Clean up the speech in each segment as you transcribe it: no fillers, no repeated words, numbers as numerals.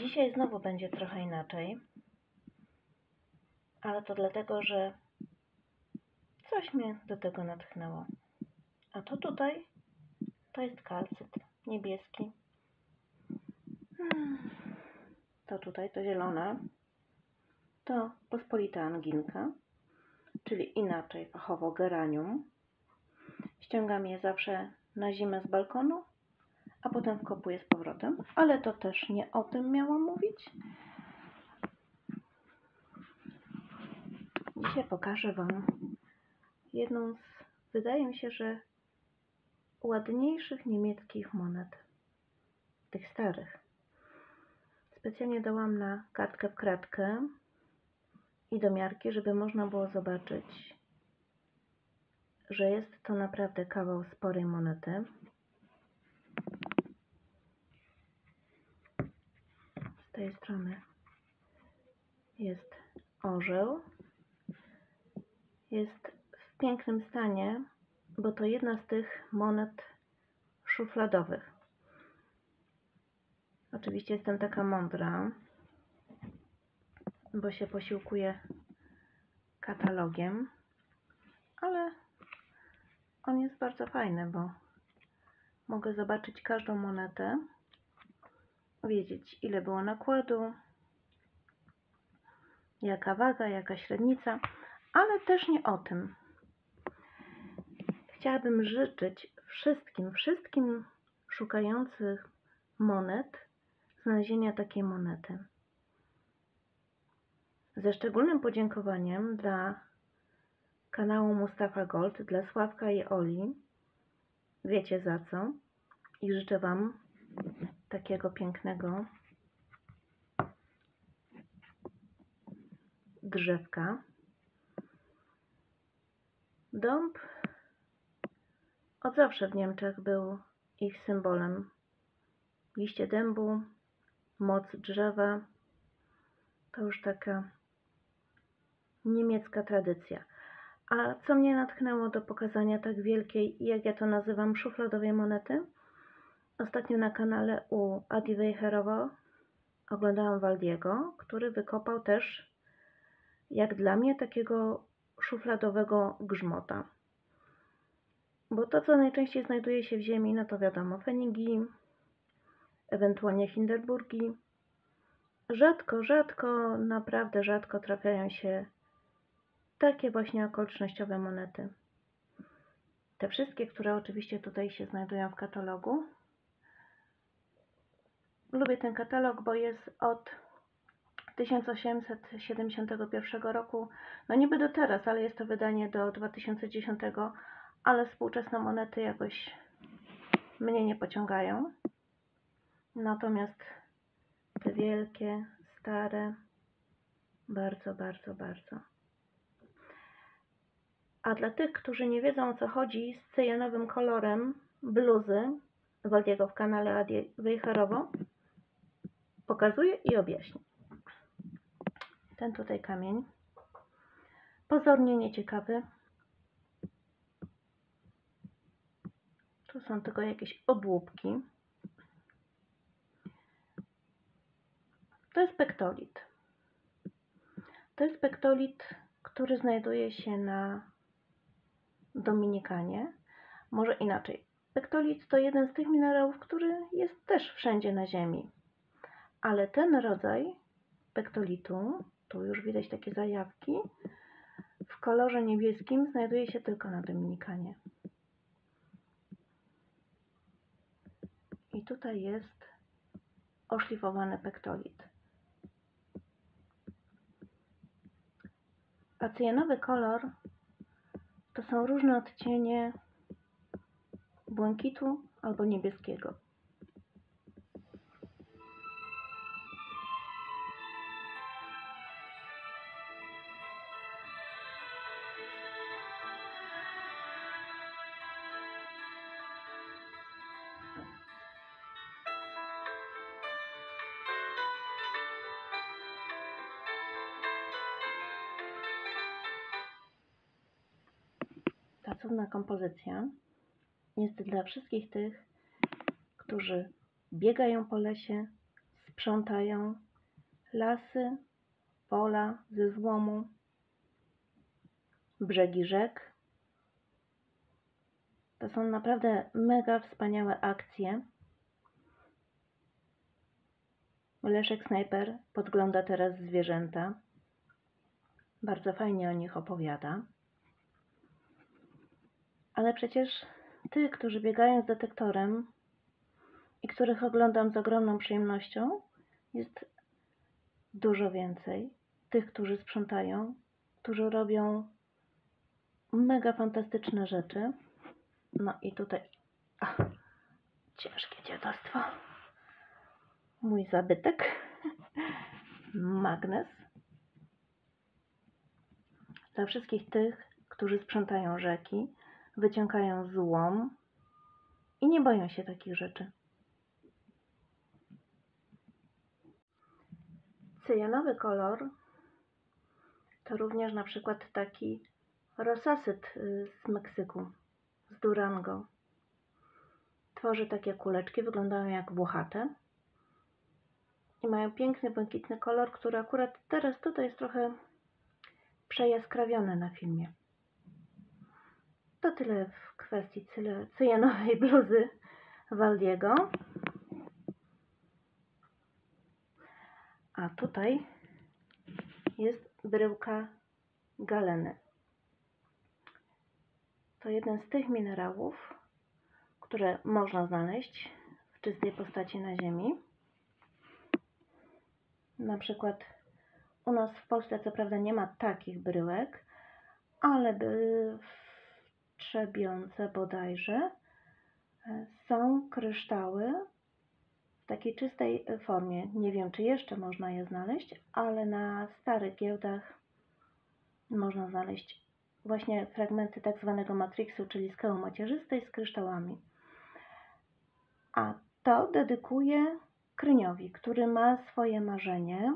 Dzisiaj znowu będzie trochę inaczej, ale to dlatego, że coś mnie do tego natchnęło. A to tutaj, to jest kalcyt niebieski. To tutaj, to zielone, to pospolita anginka, czyli inaczej fachowo geranium. Ściągam je zawsze na zimę z balkonu, a potem wkopuję z powrotem, ale to też nie o tym miałam mówić. Dzisiaj pokażę Wam jedną z, wydaje mi się, że ładniejszych niemieckich monet. Tych starych. Specjalnie dałam na kartkę w kratkę i domiarki, żeby można było zobaczyć, że jest to naprawdę kawał sporej monety. Z tej strony jest orzeł. Jest w pięknym stanie, bo to jedna z tych monet szufladowych. Oczywiście jestem taka mądra, bo się posiłkuję katalogiem, ale on jest bardzo fajny, bo mogę zobaczyć każdą monetę, wiedzieć, ile było nakładu, jaka waga, jaka średnica, ale też nie o tym. Chciałabym życzyć wszystkim szukających monet znalezienia takiej monety. Ze szczególnym podziękowaniem dla kanału Mustafa Gold, dla Sławka i Oli. Wiecie za co. I życzę Wam takiego pięknego drzewka. Dąb od zawsze w Niemczech był ich symbolem. Liście dębu, moc drzewa, to już taka niemiecka tradycja. A co mnie natchnęło do pokazania tak wielkiej, jak ja to nazywam, szufladowej monety? Ostatnio na kanale u Adi Weicherowa oglądałam Waldiego, który wykopał też, jak dla mnie, takiego szufladowego grzmota. Bo to, co najczęściej znajduje się w ziemi, no to wiadomo, fenigi, ewentualnie hinderburgi. Rzadko, naprawdę rzadko trafiają się takie właśnie okolicznościowe monety. Te wszystkie, które oczywiście tutaj się znajdują w katalogu. Lubię ten katalog, bo jest od 1871 roku, no niby do teraz, ale jest to wydanie do 2010, ale współczesne monety jakoś mnie nie pociągają. Natomiast te wielkie, stare, bardzo. A dla tych, którzy nie wiedzą, o co chodzi z cyjanowym kolorem bluzy Waldiego w kanale Adi Weicherowo, pokazuję i objaśnię. Ten tutaj kamień, pozornie nieciekawy. Tu są tylko jakieś obłupki. To jest pektolit. To jest pektolit, który znajduje się na Dominikanie. Może inaczej. Pektolit to jeden z tych minerałów, który jest też wszędzie na Ziemi. Ale ten rodzaj pektolitu, tu już widać takie zajawki, w kolorze niebieskim znajduje się tylko na Dominikanie. I tutaj jest oszlifowany pektolit. A cyjanowy kolor to są różne odcienie błękitu albo niebieskiego. Ta cudna kompozycja jest dla wszystkich tych, którzy biegają po lesie, sprzątają lasy, pola ze złomu, brzegi rzek. To są naprawdę mega wspaniałe akcje. Leszek Snajper podgląda teraz zwierzęta. Bardzo fajnie o nich opowiada. Ale przecież tych, którzy biegają z detektorem i których oglądam z ogromną przyjemnością, jest dużo więcej. Tych, którzy sprzątają, którzy robią mega fantastyczne rzeczy. No i tutaj ciężkie dziadostwo. Mój zabytek. Magnes. Dla wszystkich tych, którzy sprzątają rzeki, wyciągają złom i nie boją się takich rzeczy. Cyjanowy kolor to również na przykład taki rosasyt z Meksyku, z Durango. Tworzy takie kuleczki, wyglądają jak włochate i mają piękny, błękitny kolor, który akurat teraz tutaj jest trochę przejaskrawiony na filmie. To tyle w kwestii cyjanowej bluzy Waldiego. A tutaj jest bryłka galeny. To jeden z tych minerałów, które można znaleźć w czystej postaci na ziemi. Na przykład u nas w Polsce co prawda nie ma takich bryłek, ale w Trzebiące bodajże są kryształy w takiej czystej formie. Nie wiem, czy jeszcze można je znaleźć, ale na starych giełdach można znaleźć właśnie fragmenty tak zwanego matrixu, czyli skały macierzystej z kryształami. A to dedykuję Kryniowi, który ma swoje marzenie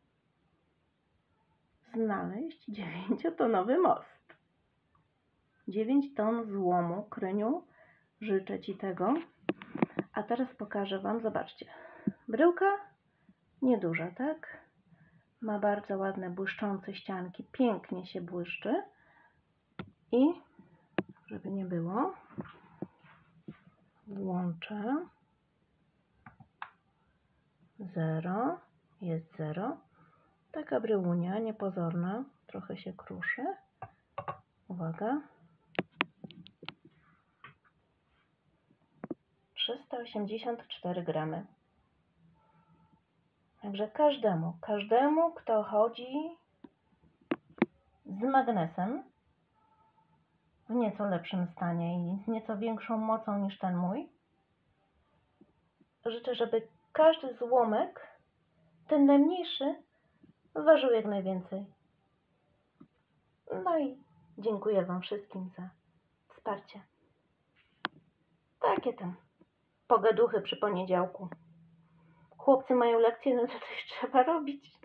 znaleźć 9-tonowy most. 9 ton złomu, Kryniu, życzę Ci tego. A teraz pokażę Wam, zobaczcie, bryłka nieduża, tak? Ma bardzo ładne, błyszczące ścianki, pięknie się błyszczy i, żeby nie było, włączę 0, jest 0. Taka bryłunia, niepozorna, trochę się kruszy. Uwaga. 384 gramy. Także każdemu, kto chodzi z magnesem w nieco lepszym stanie i z nieco większą mocą niż ten mój, życzę, żeby każdy złomek, ten najmniejszy, ważył jak najwięcej. No i dziękuję Wam wszystkim za wsparcie. Takie tam pogaduchy przy poniedziałku. Chłopcy mają lekcje, no to coś trzeba robić.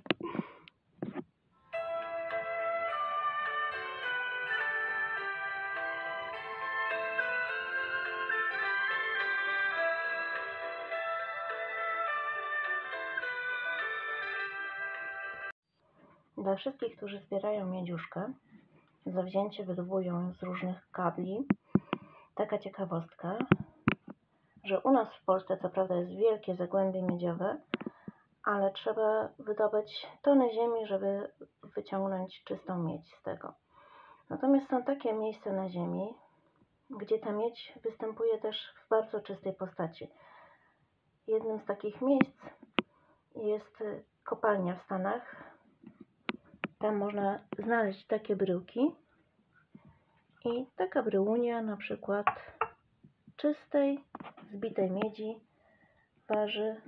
Dla wszystkich, którzy zbierają miedziuszkę, zawzięcie wydobują ją z różnych kabli. Taka ciekawostka, że u nas w Polsce co prawda jest wielkie zagłębie miedziowe, ale trzeba wydobyć tony ziemi, żeby wyciągnąć czystą miedź z tego. Natomiast są takie miejsca na ziemi, gdzie ta miedź występuje też w bardzo czystej postaci. Jednym z takich miejsc jest kopalnia w Stanach. Tam można znaleźć takie bryłki i taka bryłunia na przykład czystej, zbitej miedzi waży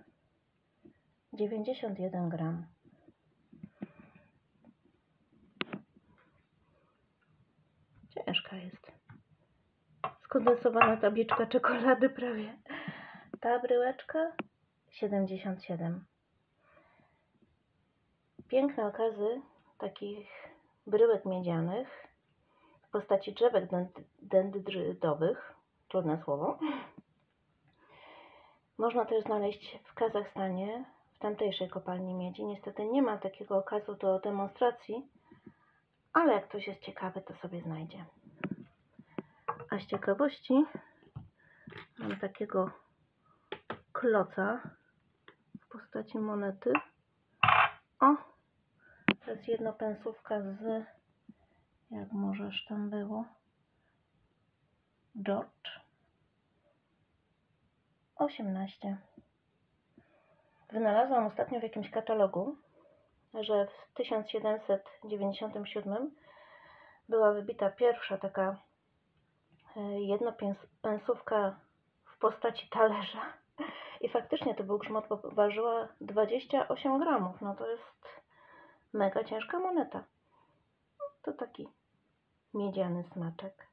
91 gram. Ciężka jest. Skondensowana tabliczka czekolady prawie. Ta bryłeczka 77. Piękne okazy takich bryłek miedzianych w postaci drzewek dendrytowych, trudne słowo, można też znaleźć w Kazachstanie, tamtejszej kopalni miedzi. Niestety nie ma takiego okazu do demonstracji, ale jak ktoś jest ciekawy, to sobie znajdzie. A z ciekawości mam takiego kloca w postaci monety. O! To jest jednopensówka z... jak możesz tam było? George. 18. Wynalazłam ostatnio w jakimś katalogu, że w 1797 była wybita pierwsza taka jednopensówka w postaci talerza. I faktycznie to był grzmot, bo ważyła 28 gramów. No to jest mega ciężka moneta. To taki miedziany smaczek.